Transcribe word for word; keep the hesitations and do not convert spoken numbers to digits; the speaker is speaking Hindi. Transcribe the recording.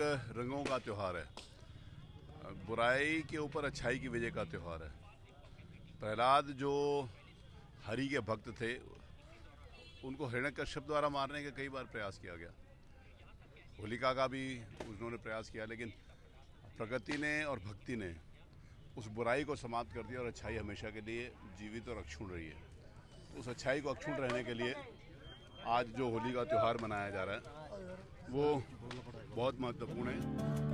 रंगों का त्यौहार है, बुराई के ऊपर अच्छाई की विजय का त्यौहार है। प्रहलाद जो हरि के भक्त थे, उनको हिरण्यकश्यप द्वारा मारने का कई बार प्रयास किया गया। होलिका का भी उन्होंने प्रयास किया, लेकिन प्रकृति ने और भक्ति ने उस बुराई को समाप्त कर दिया और अच्छाई हमेशा के लिए जीवित और अक्षुण्ण रही है। तो उस अच्छाई को अक्षुण्ण रहने के लिए आज जो होली का त्यौहार मनाया जा रहा है वो बहुत महत्वपूर्ण है।